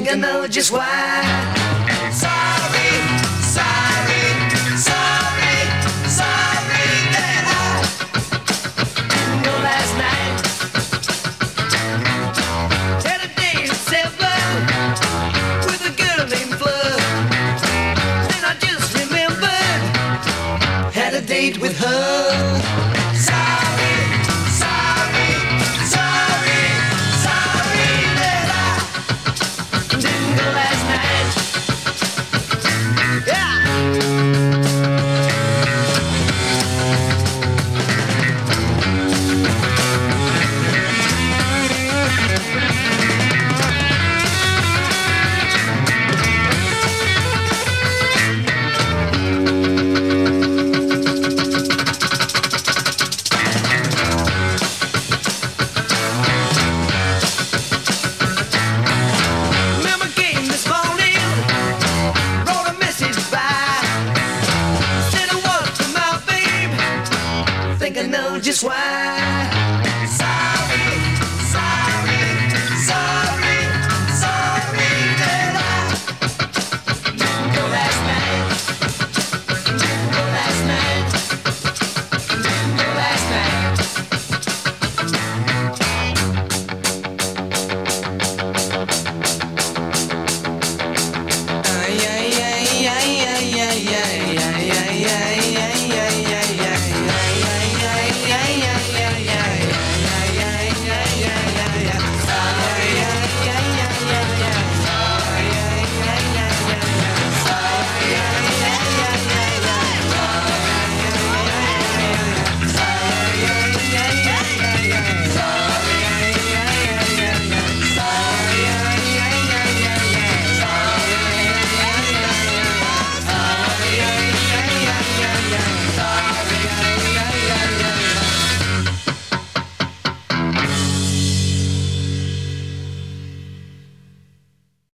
think I know just why. Sorry, sorry, sorry, sorry that I know last night had a date at 7 with a girl named Flood. Then I just remembered had a date with her.